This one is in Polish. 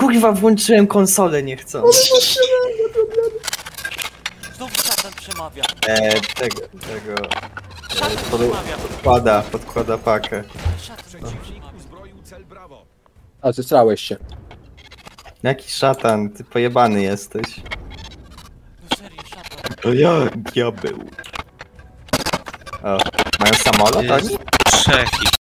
Kurwa, włączyłem konsolę, nie chcę. Znowu szatan przemawia. Tego... Szatan przemawia. Podkłada pakę. Szatan przemawia. A zesrałeś się. Jaki szatan, ty pojebany jesteś. No serio, szatan. O ja, diabeł. O, mają samolot oni? Trzech ich.